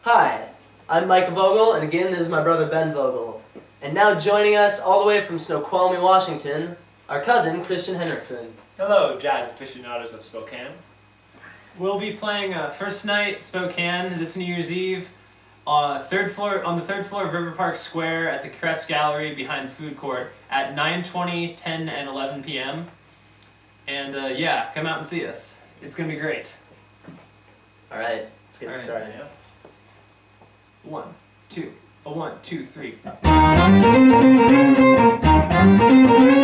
Hi, I'm Mike Vogel, and again, this is my brother Ben Vogel. And now joining us all the way from Snoqualmie, Washington, our cousin, Christian Henriksen. Hello, jazz aficionados of Spokane. We'll be playing first night Spokane this New Year's Eve on the third floor of River Park Square at the Crest Gallery behind the food court at 9:20, 10, and 11 p.m. And yeah, come out and see us. It's gonna be great. All right, let's get started. Yeah. 1, 2, 1, 2, 3.